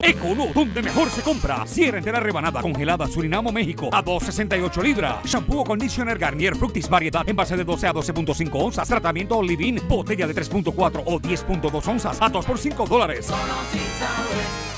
Econo, donde mejor se compra. Sierra entera rebanada congelada Surinamo, México a 2.68 libras. Shampoo o conditioner Garnier Fructis variedad en base de 12 a 12.5 onzas. Tratamiento Olivin, botella de 3.4 o 10.2 onzas a 2 por $5. Solo si sabe.